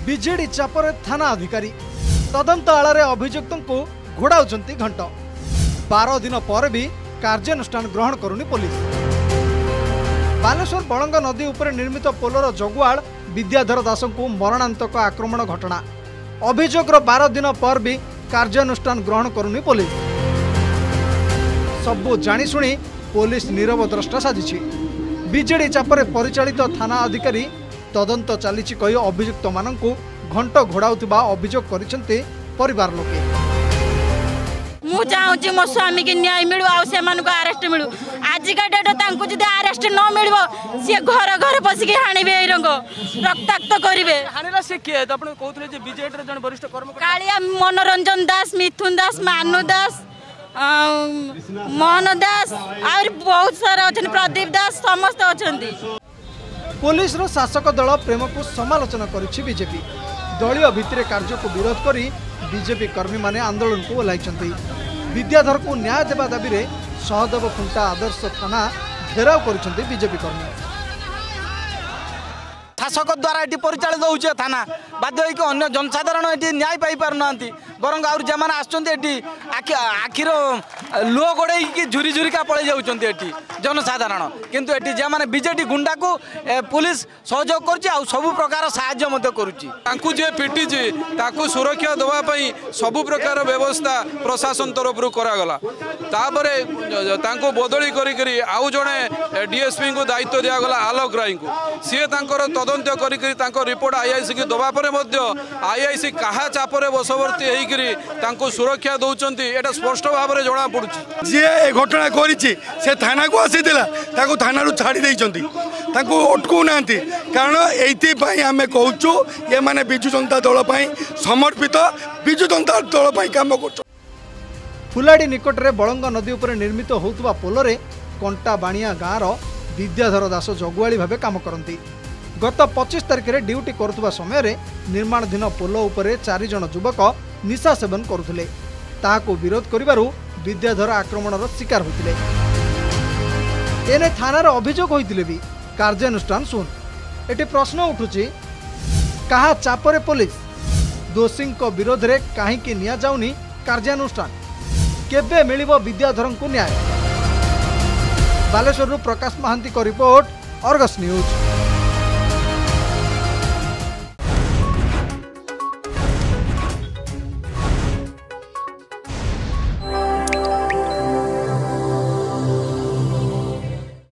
विजेडी chopper थाना अधिकारी तदंत आଳରେ अभियुक्तଙ୍କୁ घोड़ाउछंती घंट 12 दिन पर भी कार्यानुष्ठान ग्रहण करुनी पुलिस। बालेश्वर बळंग नदी उपर निर्मित पोलर जगुआल विद्याधर दास को मरणांतक आक्रमण घटना अभियोग 12 दिन पर भी कार्यानुष्ठान ग्रहण करुनी पुलिस। सबू जाणीशुणी पुलिस नीरव द्रष्टा साजिछि। विजेडी चापर परिचालित थाना अधिकारी तदंत चली कही अभियुक्त मानू घंट घोड़ाउथिबा अभियोग करिसेंते परिवार लोके। मु चाहूँ मो स्वामी की न्याय मिलू आसे आरेस्ट मिलू। आजिका डेट जब आरेस्ट न मिल सी घर घर पशिक हाणवे रंग रक्ताक्त करेंगे। कालिया मनोरंजन दास, मिथुन दास, मानु दास, मोहन दास और बहुत सारा अच्छा प्रदीप दास समस्त अच्छा। पुलिस रो शासक दल प्रेम को समालोचना करिछि बीजेपी। दलीय भित्तिरे कार्य को विरोध करी बीजेपी कर्मी माने आंदोलन को ओह्लाइछन्ति। विद्याधर को न्याय देवा दाबी रे सहदेव खुंटा आदर्श थाना घेराव करिछन्ति बीजेपी कर्मी। शासक द्वारा ये परिचालित होउछे थाना बाध्य होइके अन्य जनसाधारण ये न्याय पाई पार नांती बरंग आउर जमाना आछन्ते एटी आखिर लो गोड़े झुरी झुरिका पळे जाउछन्ते एटी जनसाधारण किंतु एटी जमाने बीजेडी गुंडा को पुलिस सहयोग करछि आ सब प्रकार सहाय्य मते करूछि। तांकु जे पिटिछि ताकु सुरक्षा देवा पई सब प्रकार व्यवस्था प्रशासन तरफ रु करा गला। तापरे तांकु बदली करी करी आउ जणे डीएसपी को दायित्व दिया गला आलोक राय को। सी तांकर तदंत करी करी तांको रिपोर्ट आईआईसी की दबा परे मध्य आईआईसी कहा चापरे बसवर्ती हेकरी तांको सुरक्षा दउचंती एटा स्पष्ट भाव रे जणा पडुछि। जे ए घटना करिछि से थाना को आसीतिला ताको थाना रु छाडी दैचंती ताको अटकू नांती कारण एइति पई हमें कहूछु ये माने बिजु जनता दल पई समर्पित बिजु जनता दल पई काम करछ। फुलाडी निकट रे बळंग नदी उपर निर्मित होउतबा पोलरे कंटा बाणिया गाँर विद्याधर दास जगुआली भाबे काम करती। गत 25 तारिख रे ड्यूटी करुवा समय रे निर्माणाधीन पोल उपरे 4 जन युवक निशा सेवन करुथिले। ताहाको विरोध करिबारु विद्याधर आक्रमणर शिकार होइतिले। एने थानार अभियोग होइतिले भी कार्यानुष्ठान सुन एटी प्रश्न उठुछि कहा चापरे पुलिस दोषी विरोध रे काहेकि निया जाउनी कार्यानुष्ठान केबे मिलिबो विद्याधरंकु न्याय। बालेश्वर प्रकाश महांती को रिपोर्ट, अर्गस न्यूज।